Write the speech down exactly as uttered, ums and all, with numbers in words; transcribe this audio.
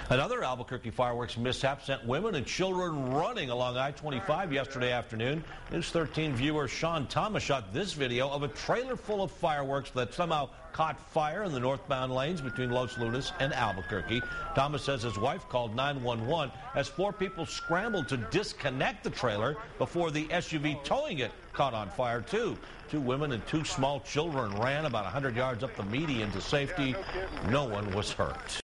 Another Albuquerque fireworks mishap sent women and children running along I twenty-five yesterday afternoon. News thirteen viewer Sean Thomas shot this video of a trailer full of fireworks that somehow caught fire in the northbound lanes between Los Lunas and Albuquerque. Thomas says his wife called nine one one as four people scrambled to disconnect the trailer before the S U V towing it caught on fire too. Two women and two small children ran about one hundred yards up the median to safety. No one was hurt.